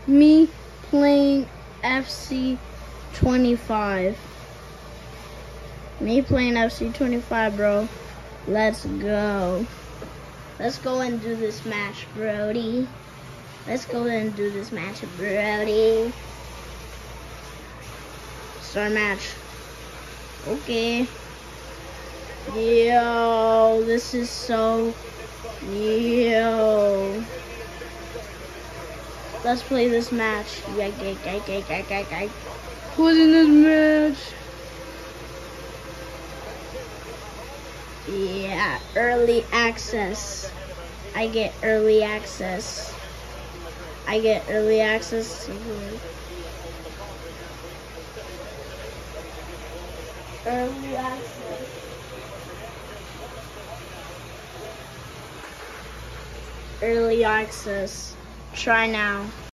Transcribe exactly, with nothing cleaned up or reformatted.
Me playing F C twenty-five. Me playing F C twenty-five, bro. Let's go. Let's go and do this match, Brody. Let's go and do this match, Brody. Start match. Okay. Yo, this is so... Yo. Let's play this match. Yeah, yeah, yeah, yeah, yeah, yeah, yeah. Who's in this match? Yeah, early access. I get early access. I get early access to here. Early access. Early access. Try now.